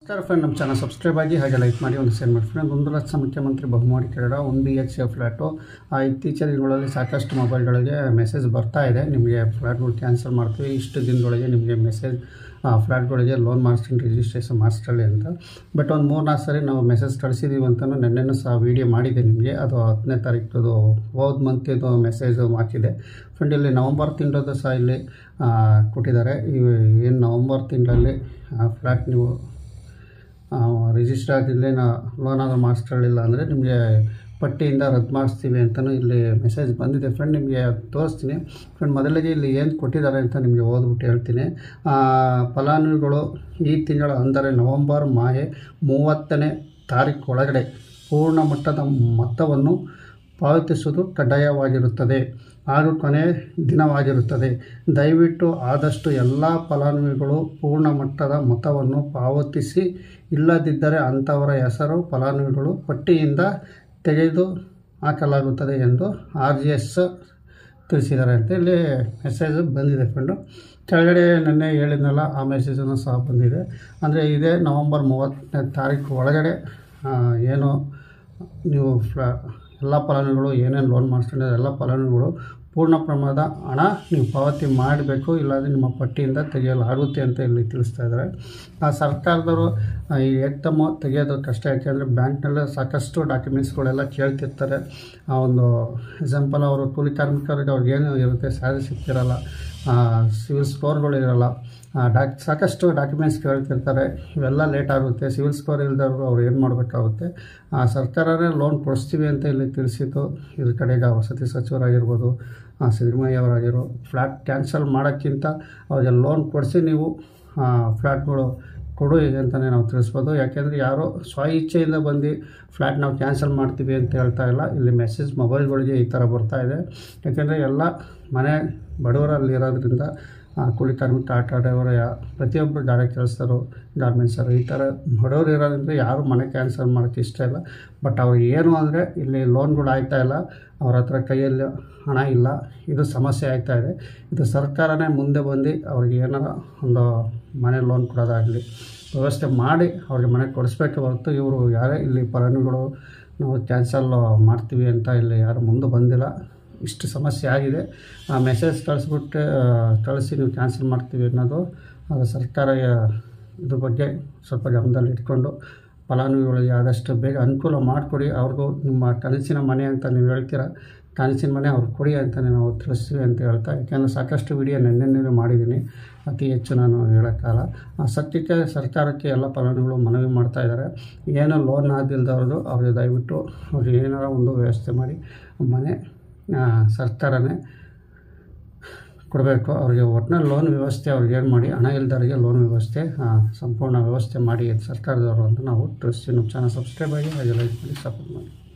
ನಮಸ್ಕಾರ ಫ್ರೆಂಡ್, ನಮ್ಮ channel subscribe ಆಗಿ ಹಾಗೆ ಲೈಕ್ ಮಾಡಿ ಒಂದು ಶೇರ್ ಮಾಡಿ ಫ್ರೆಂಡ್. 1 ಲಕ್ಷ ಮುಖ್ಯಮಂತ್ರಿ ಬಹುಮಹಡಿ ಕಟ್ಟಡ 1 BHK ಫ್ಲ್ಯಾಟು. ಇತ್ತೀಚಿನ ದಿನಗಳಲ್ಲಿ ಸಾಕಷ್ಟು ಮೊಬೈಲ್ಗಳಿಗೆ ಮೆಸೇಜ್ ಬರ್ತಾ ಇದೆ, ನಿಮಗೆ ಫ್ಲ್ಯಾಟ್ಗಳು ಕ್ಯಾನ್ಸಲ್ ಮಾಡ್ತೀವಿ, ಇಷ್ಟು ದಿನದೊಳಗೆ ನಿಮಗೆ ಮೆಸೇಜ್ ಫ್ಲ್ಯಾಟ್ಗಳಿಗೆ ಲೋನ್ ಮಾಡಿಸ್ತೀನಿ, ರಿಜಿಸ್ಟ್ರೇಷನ್ ಮಾಡಿಸ್ಕೊಳ್ಳಿ ಅಂತ. ಬಟ್ ಒಂದು 3-4 ಸರಿ ನಾವು ಮೆಸೇಜ್ ಕಳಿಸಿದ್ದೀವಿ ಅಂತಲೂ ನೆನ್ನೆನೂ ಸಹ ವೀಡಿಯೋ ಮಾಡಿದೆ ನಿಮಗೆ. ಅದು 10ನೇ ತಾರೀಕು ಹೋದ ಮಂತಿದು ಮೆಸೇಜ್ ಹಾಕಿದೆ ಫ್ರೆಂಡ್. ಇಲ್ಲಿ ನವಂಬರ್ ತಿಂಗಳದ್ದು ಸಹ ಇಲ್ಲಿ ಕೊಟ್ಟಿದ್ದಾರೆ. ಏನು ನವಂಬರ್ ತಿಂಗಳಲ್ಲಿ ಫ್ಲ್ಯಾಟ್ ನೀವು ರಿಜಿಸ್ಟರ್ ಆಗಿರಲಿ ಲೋನ್ ಆದರೂ ಮಾಡಿಸ್ಕೊಳ್ಳಿಲ್ಲ ಅಂದರೆ ನಿಮಗೆ ಪಟ್ಟಿಯಿಂದ ರದ್ದು ಮಾಡಿಸ್ತೀವಿ ಅಂತಲೂ ಇಲ್ಲಿ ಮೆಸೇಜ್ ಬಂದಿದೆ ಫ್ರೆಂಡ್. ನಿಮಗೆ ತೋರಿಸ್ತೀನಿ ಫ್ರೆಂಡ್. ಮೊದಲಿಗೆ ಇಲ್ಲಿ ಏನು ಕೊಟ್ಟಿದ್ದಾರೆ ಅಂತ ನಿಮಗೆ ಓದ್ಬಿಟ್ಟು ಹೇಳ್ತೀನಿ. ಫಲಾನುಭವಿಗಳು ಈ ತಿಂಗಳ ಅಂದರೆ ನವಂಬರ್ 30ನೇ ತಾರೀಕು ಒಳಗಡೆ ಪೂರ್ಣ ಮಟ್ಟದ ಮೊತ್ತವನ್ನು ಪಾವತಿಸುವುದು ಕಡ್ಡಾಯವಾಗಿರುತ್ತದೆ ಹಾಗೂ ಕೊನೆಯ ದಿನವಾಗಿರುತ್ತದೆ. ದಯವಿಟ್ಟು ಆದಷ್ಟು ಎಲ್ಲ ಫಲಾನುಭವಿಗಳು ಪೂರ್ಣ ಮಟ್ಟದ ಮೊತ್ತವನ್ನು ಪಾವತಿಸಿ, ಇಲ್ಲದಿದ್ದರೆ ಅಂಥವರ ಹೆಸರು ಫಲಾನುಭವಿಗಳು ಪಟ್ಟಿಯಿಂದ ತೆಗೆದು ಹಾಕಲಾಗುತ್ತದೆ ಎಂದು RGS ತಿಳಿಸಿದ್ದಾರೆ ಅಂತ ಇಲ್ಲಿ ಮೆಸೇಜ್ ಬಂದಿದೆ ಫ್ರೆಂಡು. ಕೆಳಗಡೆ ನೆನ್ನೆ ಹೇಳಿದ್ನಲ್ಲ, ಆ ಮೆಸೇಜನ್ನು ಸಹ ಬಂದಿದೆ. ಅಂದರೆ ಇದೇ ನವಂಬರ್ 30ನೇ ತಾರೀಕು ಒಳಗಡೆ ಏನು ನೀವು ಎಲ್ಲ ಫಲಾನುಭವಿಗಳು ಏನೇನು ಲೋನ್ ಮಾಡಿಸ್ಕೊಂಡಿದ್ದಾರೆ ಎಲ್ಲ ಫಲಾನುಭವಿಗಳು ಪೂರ್ಣ ಪ್ರಮಾಣದ ಹಣ ನೀವು ಪಾವತಿ ಮಾಡಬೇಕು, ಇಲ್ಲಾಂದರೆ ನಿಮ್ಮ ಪಟ್ಟಿಯಿಂದ ತೆಗೆಯಲಾಗುತ್ತೆ ಅಂತ ಇಲ್ಲಿ ತಿಳಿಸ್ತಾ ಇದ್ದಾರೆ. ಸರ್ಕಾರದವರು ಈ ಏಕ್ದಮ್ ತೆಗೆಯೋದು ಕಷ್ಟ, ಯಾಕೆಂದರೆ ಬ್ಯಾಂಕ್ನಲ್ಲೇ ಸಾಕಷ್ಟು ಡಾಕ್ಯುಮೆಂಟ್ಸ್ಗಳೆಲ್ಲ ಕೇಳ್ತಿರ್ತಾರೆ. ಆ ಒಂದು ಎಕ್ಸಾಂಪಲ್, ಅವರು ಕೂಲಿ ಕಾರ್ಮಿಕರಿಗೆ ಅವ್ರಿಗೇನು ಇರುತ್ತೆ, ಸ್ಯಾಲರಿ ಸಿಗ್ತಿರಲ್ಲ, ಸಿವಿಲ್ ಸ್ಕೋರ್ಗಳು ಇರೋಲ್ಲ, ಸಾಕಷ್ಟು ಡಾಕ್ಯುಮೆಂಟ್ಸ್ ಕೇಳ್ತಿರ್ತಾರೆ. ಇವೆಲ್ಲ ಲೇಟ್ ಆಗುತ್ತೆ. ಸಿವಿಲ್ ಸ್ಕೋರ್ ಇಲ್ಲದವರು ಅವ್ರು ಏನು ಮಾಡಬೇಕಾಗುತ್ತೆ. ಸರ್ಕಾರನೇ ಲೋನ್ ಕೊಡಿಸ್ತೀವಿ ಅಂತ ಇಲ್ಲಿ ತಿಳಿಸಿತ್ತು. ಇದ್ರ ಕಡೆಗೆ ವಸತಿ ಸಚಿವರಾಗಿರ್ಬೋದು, ಸಿದ್ದರಾಮಯ್ಯ ಅವರಾಗಿರೋ, ಫ್ಲ್ಯಾಟ್ ಕ್ಯಾನ್ಸಲ್ ಮಾಡೋಕ್ಕಿಂತ ಅವ್ರಿಗೆ ಲೋನ್ ಕೊಡಿಸಿ ನೀವು ಫ್ಲ್ಯಾಟ್ಗಳು ಕೊಡು ಅಂತಲೇ ನಾವು ತಿಳಿಸ್ಬೋದು. ಯಾಕೆಂದರೆ ಯಾರೋ ಸ್ವ ಇಚ್ಛೆಯಿಂದ ಬಂದು ಫ್ಲ್ಯಾಟ್ ನಾವು ಕ್ಯಾನ್ಸಲ್ ಮಾಡ್ತೀವಿ ಅಂತ ಹೇಳ್ತಾ ಇಲ್ಲ. ಇಲ್ಲಿ ಮೆಸೇಜ್ ಮೊಬೈಲ್ಗಳಿಗೆ ಈ ಥರ ಬರ್ತಾ ಇದೆ. ಯಾಕೆಂದರೆ ಎಲ್ಲ ಮನೆ ಬಡವರಲ್ಲಿರೋದ್ರಿಂದ ಕೂಲಿ ಕಾರ್ಮಿಕ, ಆಟೋ ಡ್ರೈವರ್, ಪ್ರತಿಯೊಬ್ಬರು ಗಾಡಿ ಕೆಲಸದವರು, ಗಾರ್ಮೆಂಟ್ಸರು, ಈ ಥರ ಬಡವರು ಇರೋದ್ರಿಂದ ಯಾರು ಮನೆ ಕ್ಯಾನ್ಸಲ್ ಮಾಡೋಕ್ಕೆ ಇಷ್ಟ ಇಲ್ಲ. ಬಟ್ ಅವ್ರಿಗೆ ಏನು ಅಂದರೆ ಇಲ್ಲಿ ಲೋನ್ಗಳು ಆಗ್ತಾ ಇಲ್ಲ, ಅವ್ರ ಹತ್ರ ಕೈಯಲ್ಲಿ ಹಣ ಇಲ್ಲ, ಇದು ಸಮಸ್ಯೆ ಆಗ್ತಾ ಇದೆ. ಇದು ಸರ್ಕಾರನೇ ಮುಂದೆ ಬಂದು ಅವ್ರಿಗೆ ಏನಾರ ಒಂದು ಮನೆ ಲೋನ್ ಕೊಡೋದಾಗಲಿ ವ್ಯವಸ್ಥೆ ಮಾಡಿ ಅವ್ರಿಗೆ ಮನೆ ಕೊಡಿಸ್ಬೇಕೆ ಹೊರತು ಇವರು ಯಾರೇ ಇಲ್ಲಿ ಫಲಾನುಭವಿಗಳು ನಾವು ಕ್ಯಾನ್ಸಲ್ ಮಾಡ್ತೀವಿ ಅಂತ ಇಲ್ಲಿ ಯಾರು ಮುಂದೆ ಬಂದಿಲ್ಲ. ಇಷ್ಟು ಸಮಸ್ಯೆ ಆಗಿದೆ. ಮೆಸೇಜ್ ಕಳಿಸಿ ನೀವು ಕ್ಯಾನ್ಸಲ್ ಮಾಡ್ತೀವಿ ಅನ್ನೋದು ಅದು ಸರ್ಕಾರ ಇದ್ರ ಬಗ್ಗೆ ಸ್ವಲ್ಪ ಗಮನದಲ್ಲಿ ಇಟ್ಕೊಂಡು ಫಲಾನುಭವಿಗಳಿಗೆ ಆದಷ್ಟು ಬೇಗ ಅನುಕೂಲ ಮಾಡಿಕೊಡಿ. ಅವ್ರಿಗೂ ನಿಮ್ಮ ಕನಸಿನ ಮನೆ ಅಂತ ನೀವು ಹೇಳ್ತೀರ, ಕನಸಿನ ಮನೆ ಅವ್ರಿಗೆ ಕೊಡಿ ಅಂತಲೇ ನಾವು ತಿಳಿಸ್ತೀವಿ ಅಂತ ಹೇಳ್ತಾ. ಯಾಕೆಂದರೆ ಸಾಕಷ್ಟು ವಿಡಿಯೋ ನೆನ್ನೆ ಮಾಡಿದ್ದೀನಿ, ಅತಿ ಹೆಚ್ಚು ನಾನು ಹೇಳೋಕ್ಕಾಗಲ್ಲ. ಸದ್ಯಕ್ಕೆ ಸರ್ಕಾರಕ್ಕೆ ಎಲ್ಲ ಫಲಾನುಭವಿಗಳು ಮನವಿ ಮಾಡ್ತಾ ಇದ್ದಾರೆ, ಏನೋ ಲೋನ್ ಆದಿಲ್ದವ್ರದ್ದು ಅವ್ರಿಗೆ ದಯವಿಟ್ಟು ಅವ್ರಿಗೆ ಏನಾರ ಒಂದು ವ್ಯವಸ್ಥೆ ಮಾಡಿ ಮನೆ ಸರ್ಕಾರನೇ ಕೊಡಬೇಕು. ಅವ್ರಿಗೆ ಒಟ್ಟಿನಲ್ಲಿ ಲೋನ್ ವ್ಯವಸ್ಥೆ ಅವ್ರಿಗೆ ಏನು ಮಾಡಿ, ಹಣ ಇಲ್ದವರಿಗೆ ಲೋನ್ ವ್ಯವಸ್ಥೆ ಸಂಪೂರ್ಣ ವ್ಯವಸ್ಥೆ ಮಾಡಿ ಸರ್ಕಾರದವರು ಅಂತ ನಾವು ತಿಳಿಸ್ತೀವಿ. ನಮ್ಮ ಚಾನಲ್ ಸಬ್ಸ್ಕ್ರೈಬ್ ಆಗಿ ಹಾಗೆ ಲೈಕ್ ಮಾಡಿ ಸಪೋರ್ಟ್ ಮಾಡಿ.